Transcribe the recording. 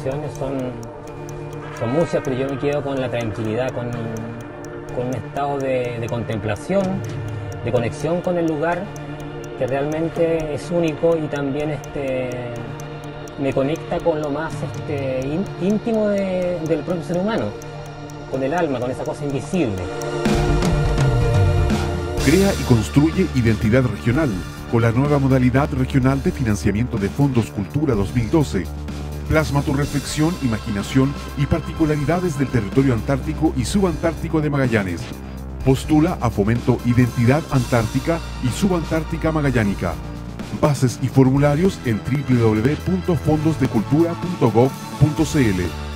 emociones son muchas, pero yo me quedo con la tranquilidad, con un estado de contemplación, de conexión con el lugar, que realmente es único y también me conecta con lo más íntimo del propio ser humano, con el alma, con esa cosa invisible. Crea y construye identidad regional con la nueva modalidad regional de financiamiento de Fondos Cultura 2012. Plasma tu reflexión, imaginación y particularidades del territorio antártico y subantártico de Magallanes. Postula a Fomento Identidad Antártica y Subantártica Magallánica. Bases y formularios en www.fondosdecultura.gov.cl.